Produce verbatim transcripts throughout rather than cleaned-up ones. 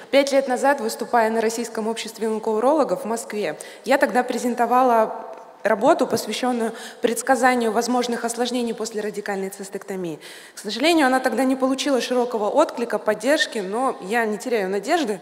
Пять лет назад, выступая на Российском обществе онкоурологов в Москве, я тогда презентовала работу, посвященную предсказанию возможных осложнений после радикальной цистектомии. К сожалению, она тогда не получила широкого отклика, поддержки, но я не теряю надежды.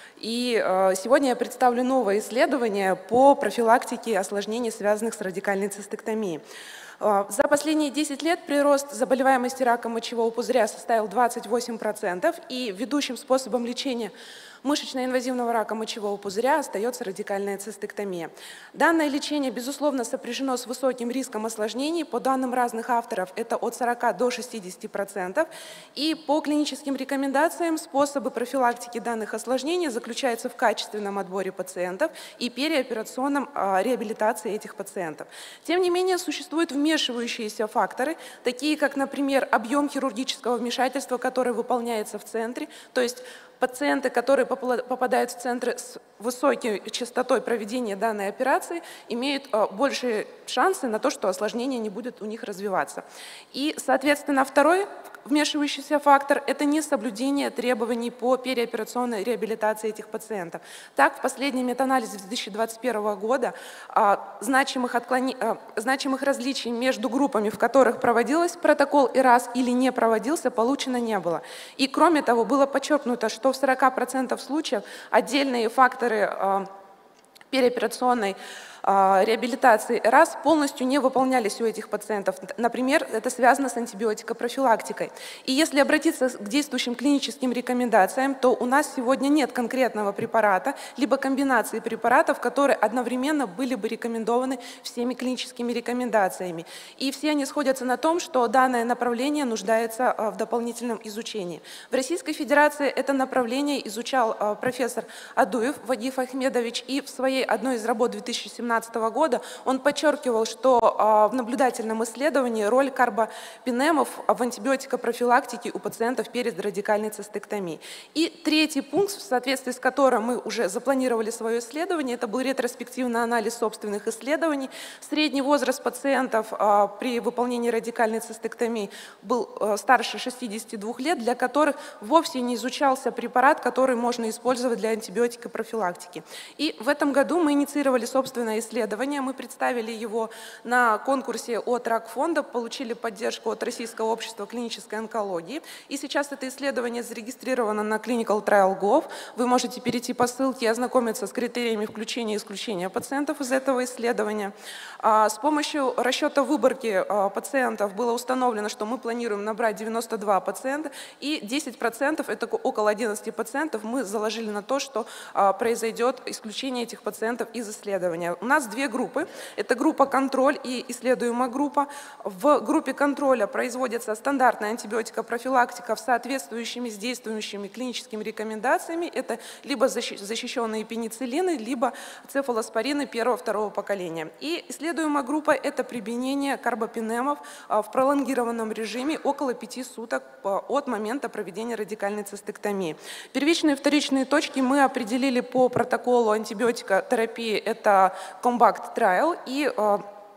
И э, сегодня я представлю новое исследование по профилактике осложнений, связанных с радикальной цистектомией. Э, за последние десять лет прирост заболеваемости раком мочевого пузыря составил двадцать восемь процентов, и ведущим способом лечения мышечно-инвазивного рака мочевого пузыря остается радикальная цистектомия. Данное лечение, безусловно, сопряжено с высоким риском осложнений. По данным разных авторов, это от сорока до шестидесяти процентов. И по клиническим рекомендациям способы профилактики данных осложнений заключаются в качественном отборе пациентов и переоперационном а, реабилитации этих пациентов. Тем не менее, существуют вмешивающиеся факторы, такие как, например, объем хирургического вмешательства, который выполняется в центре, то есть пациенты, которые попадают в центры с высокой частотой проведения данной операции, имеют большие шансы на то, что осложнение не будет у них развиваться. И, соответственно, второй вмешивающийся фактор – это несоблюдение требований по переоперационной реабилитации этих пациентов. Так, в последнем метаанализе две тысячи двадцать первого года а, значимых, отклони... а, значимых различий между группами, в которых проводился протокол ИРАС или не проводился, получено не было. И, кроме того, было подчеркнуто, что в сорока процентах случаев отдельные факторы а, переоперационной реабилитации РАС полностью не выполнялись у этих пациентов. Например, это связано с антибиотикопрофилактикой. И если обратиться к действующим клиническим рекомендациям, то у нас сегодня нет конкретного препарата, либо комбинации препаратов, которые одновременно были бы рекомендованы всеми клиническими рекомендациями. И все они сходятся на том, что данное направление нуждается в дополнительном изучении. В Российской Федерации это направление изучал профессор Адуев Вагиф Ахмедович, и в своей одной из работ две тысячи семнадцатого года он подчеркивал, что в наблюдательном исследовании роль карбапинемов в антибиотикопрофилактике у пациентов перед радикальной цистектомией. И третий пункт, в соответствии с которым мы уже запланировали свое исследование, это был ретроспективный анализ собственных исследований. Средний возраст пациентов при выполнении радикальной цистектомии был старше шестидесяти двух лет, для которых вовсе не изучался препарат, который можно использовать для антибиотикопрофилактики. И в этом году мы инициировали собственное исследование, мы представили его на конкурсе от Ракфонда, получили поддержку от Российского общества клинической онкологии. И сейчас это исследование зарегистрировано на клиникал трайл точка гов. Вы можете перейти по ссылке и ознакомиться с критериями включения и исключения пациентов из этого исследования. С помощью расчета выборки пациентов было установлено, что мы планируем набрать девяносто два пациента, и десять процентов, это около одиннадцати пациентов, мы заложили на то, что произойдет исключение этих пациентов из исследования. У нас две группы. Это группа контроль и исследуемая группа. В группе контроля производится стандартная антибиотикопрофилактика в соответствующими с действующими клиническими рекомендациями. Это либо защищенные пенициллины, либо цефалоспорины первого-второго поколения. И исследуемая группа – это применение карбапинемов в пролонгированном режиме около пяти суток от момента проведения радикальной цистектомии. Первичные и вторичные точки мы определили по протоколу антибиотикотерапии. Это Compact Trial, и э,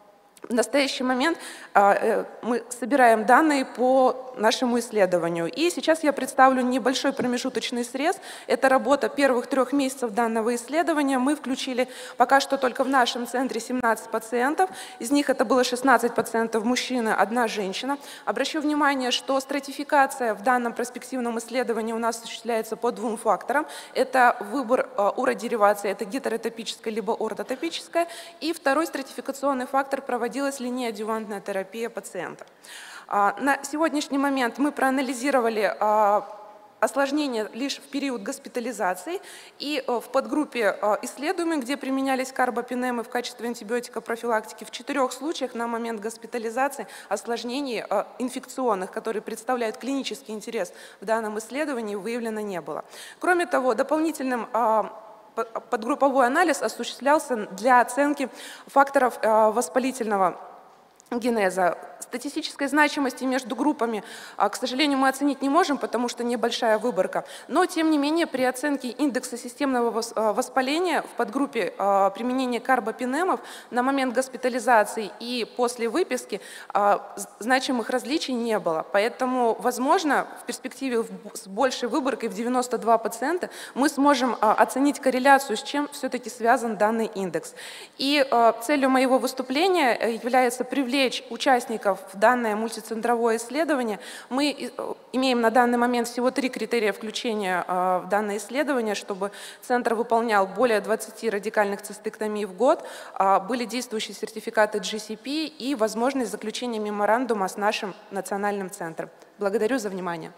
в настоящий момент э, мы собираем данные по нашему исследованию. И сейчас я представлю небольшой промежуточный срез. Это работа первых трех месяцев данного исследования. Мы включили пока что только в нашем центре семнадцать пациентов. Из них это было шестнадцать пациентов мужчины, одна женщина. Обращу внимание, что стратификация в данном проспективном исследовании у нас осуществляется по двум факторам. Это выбор э, уродеривации, это гетеротопическая либо ортотопическая. И второй стратификационный фактор – проводилась ли неадъювантная терапия пациента. На сегодняшний момент мы проанализировали осложнения лишь в период госпитализации, и в подгруппе исследуемых, где применялись карбапинемы в качестве антибиотикопрофилактики, в четырех случаях на момент госпитализации осложнений инфекционных, которые представляют клинический интерес в данном исследовании, выявлено не было. Кроме того, дополнительным подгрупповой анализ осуществлялся для оценки факторов воспалительного генеза. Статистической значимости между группами, к сожалению, мы оценить не можем, потому что небольшая выборка. Но, тем не менее, при оценке индекса системного воспаления в подгруппе применения карбопинемов на момент госпитализации и после выписки значимых различий не было. Поэтому, возможно, в перспективе с большей выборкой в девяносто два пациента мы сможем оценить корреляцию, с чем все-таки связан данный индекс. И целью моего выступления является привлечь участников в данное мультицентровое исследование. Мы имеем на данный момент всего три критерия включения в данное исследование, чтобы центр выполнял более двадцати радикальных цистектомий в год, были действующие сертификаты джи си пи и возможность заключения меморандума с нашим национальным центром. Благодарю за внимание.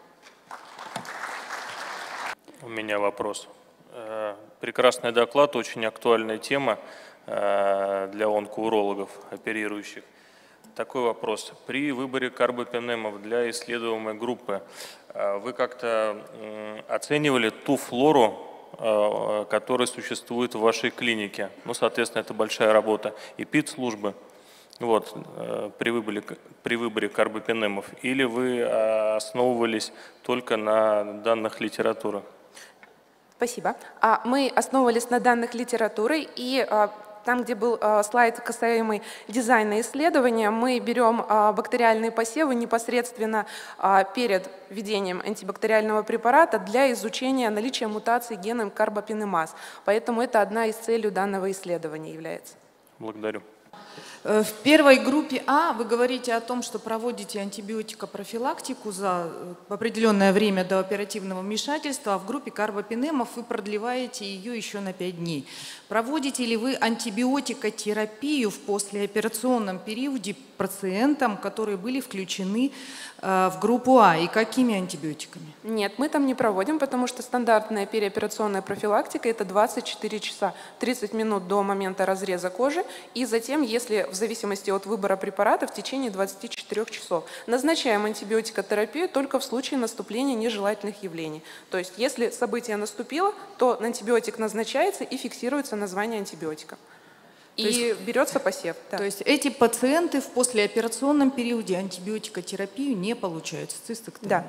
У меня вопрос. Прекрасный доклад, очень актуальная тема для онкоурологов, оперирующих. Такой вопрос. При выборе карбопинемов для исследуемой группы вы как-то оценивали ту флору, которая существует в вашей клинике? Ну, соответственно, это большая работа. И пит-службы вот, при, выборе, при выборе карбопинемов. Или вы основывались только на данных литературы? Спасибо. Мы основывались на данных литературы, и там, где был слайд, касаемый дизайна исследования, мы берем бактериальные посевы непосредственно перед введением антибактериального препарата для изучения наличия мутаций геном карбопинемаз. Поэтому это одна из целей данного исследования является. Благодарю. В первой группе А вы говорите о том, что проводите антибиотикопрофилактику за определенное время до оперативного вмешательства, а в группе карбопинемов вы продлеваете ее еще на пять дней. Проводите ли вы антибиотикотерапию в послеоперационном периоде пациентам, которые были включены э, в группу А, и какими антибиотиками? Нет, мы там не проводим, потому что стандартная переоперационная профилактика – это двадцать четыре часа, тридцать минут до момента разреза кожи, и затем, если в зависимости от выбора препарата, в течение двадцати четырёх часов. Назначаем антибиотикотерапию только в случае наступления нежелательных явлений. То есть, если событие наступило, то антибиотик назначается и фиксируется название антибиотика. И есть, берется посев. Да. То есть эти пациенты в послеоперационном периоде антибиотикотерапию не получают с цистектомией? Да.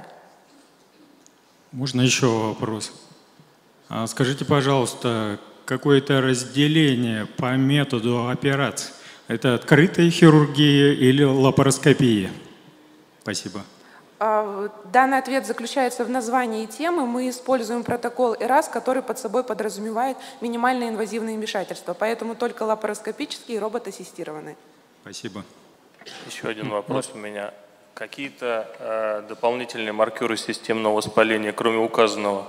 Можно еще вопрос? Скажите, пожалуйста, какое-то разделение по методу операции? Это открытая хирургия или лапароскопия? Спасибо. Данный ответ заключается в названии темы. Мы используем протокол ЭРАС, который под собой подразумевает минимальное инвазивное вмешательство, поэтому только лапароскопические и робот-ассистированные. Спасибо. Еще один вопрос у меня. Какие-то э, дополнительные маркеры системного воспаления, кроме указанного,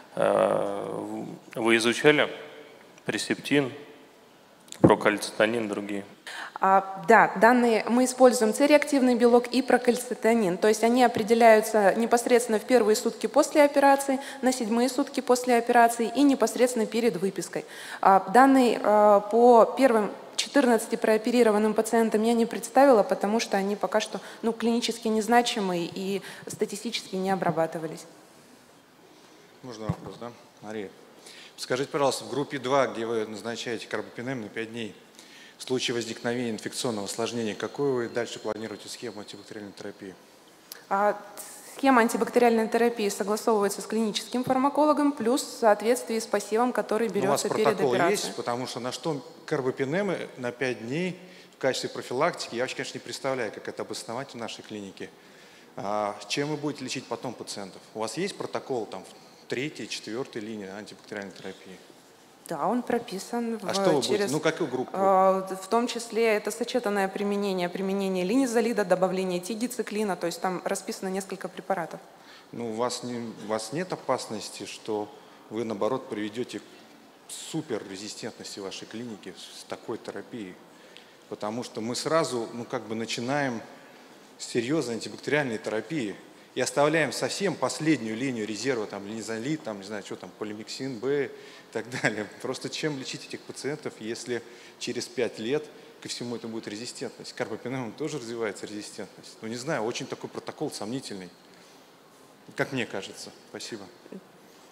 э, вы изучали? Пресептин, прокальцитонин, другие? А, да, данные мы используем цереактивный белок и прокальцитонин, то есть они определяются непосредственно в первые сутки после операции, на седьмые сутки после операции и непосредственно перед выпиской. А, данные а, по первым четырнадцати прооперированным пациентам я не представила, потому что они пока что ну, клинически незначимые и статистически не обрабатывались. Можно вопрос, да? Мария, скажите, пожалуйста, в группе два, где вы назначаете карбопинем на пять дней, в случае возникновения инфекционного осложнения, какую вы дальше планируете схему антибактериальной терапии? А, схема антибактериальной терапии согласовывается с клиническим фармакологом, плюс в соответствии с посевом, который берется перед операцией. У вас протокол есть, потому что на что карбопинемы на пять дней в качестве профилактики, я вообще, конечно, не представляю, как это обосновать в нашей клинике. А, чем вы будете лечить потом пациентов? У вас есть протокол там в третьей, четвертой линии антибактериальной терапии? Да, он прописан а в, что вы через, будете? Ну, какую группу? Э, в том числе это сочетанное применение, применение линизолида, добавление тигициклина, то есть там расписано несколько препаратов. Ну, у вас, не, у вас нет опасности, что вы, наоборот, приведете к суперрезистентности вашей клиники с такой терапией? Потому что мы сразу, ну, как бы начинаем с серьезной антибактериальной терапии и оставляем совсем последнюю линию резерва, там, линизолид, там, не знаю, что там, полимиксин Б, и так далее. Просто чем лечить этих пациентов, если через пять лет ко всему это будет резистентность? К карбопинемам тоже развивается резистентность. Ну, не знаю, очень такой протокол сомнительный, как мне кажется. Спасибо.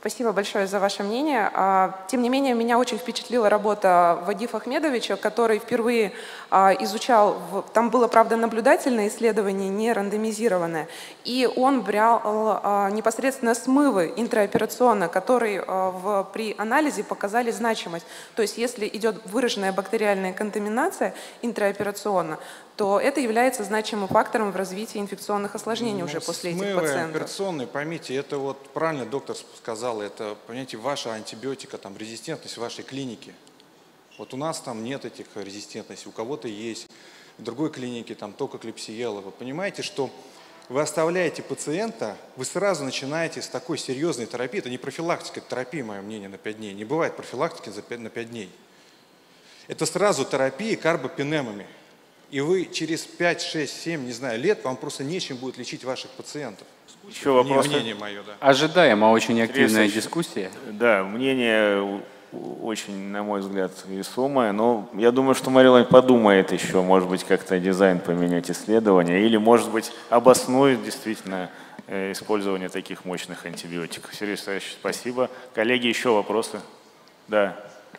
Спасибо большое за ваше мнение. А, Тем не менее, меня очень впечатлила работа Вагифа Ахмедовича, который впервые а, изучал, в- там было, правда, наблюдательное исследование, не рандомизированное, и он брал а, непосредственно смывы интраоперационно, которые а, в- при анализе показали значимость. То есть если идет выраженная бактериальная контаминация интраоперационно, то это является значимым фактором в развитии инфекционных осложнений уже Ну, после этих смывы пациентов. операционные, поймите, это вот правильно доктор сказал, это, понимаете, ваша антибиотика, там, резистентность вашей клиники. Вот у нас там нет этих резистентностей, у кого-то есть, в другой клинике там только клепсиела. Вы понимаете, что вы оставляете пациента, вы сразу начинаете с такой серьезной терапии, это не профилактика, это терапия, мое мнение, на пять дней. Не бывает профилактики за пять- на пять дней. Это сразу терапия карбопинемами. И вы через пять, шесть, семь, не знаю, лет, вам просто нечем будет лечить ваших пациентов. Еще вопрос. Мнение мое, да. Ожидаемо очень активная Интересующий. дискуссия. Да, мнение у- у- очень, на мой взгляд, весомое, но я думаю, что Мария подумает еще, может быть, как-то дизайн поменять исследования, или, может быть, обоснует действительно э, использование таких мощных антибиотиков. Сергей Александрович, спасибо. Коллеги, еще вопросы? Да.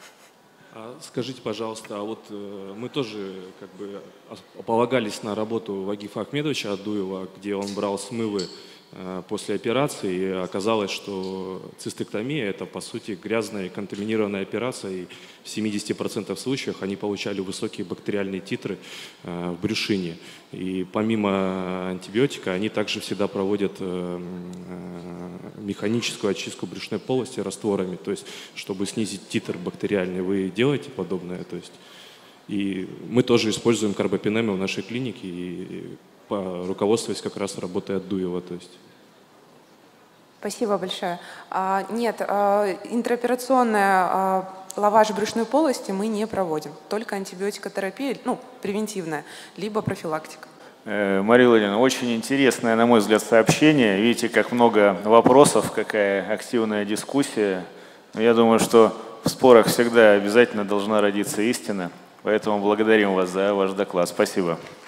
А скажите, пожалуйста, а вот э, мы тоже как бы ос- полагались на работу Вагифа Ахмедовича Адуева, где он брал смывы э, после операции, и оказалось, что цистектомия – это, по сути, грязная и контаминированная операция, и в семидесяти процентах случаев они получали высокие бактериальные титры э, в брюшине. И помимо антибиотика, они также всегда проводят э, э, механическую очистку брюшной полости растворами, то есть чтобы снизить титр бактериальный. Вы делаете подобное? То есть, и мы тоже используем карбопинемы в нашей клинике, и по, руководствуясь как раз работой Адуева. То есть. Спасибо большое. А, нет, а, интраоперационная а, лаваж брюшной полости мы не проводим. Только антибиотикотерапия, ну, превентивная, либо профилактика. Э, Мария Владимировна, очень интересное, на мой взгляд, сообщение. Видите, как много вопросов, какая активная дискуссия. Но я думаю, что в спорах всегда обязательно должна родиться истина. Поэтому благодарим вас за ваш доклад. Спасибо.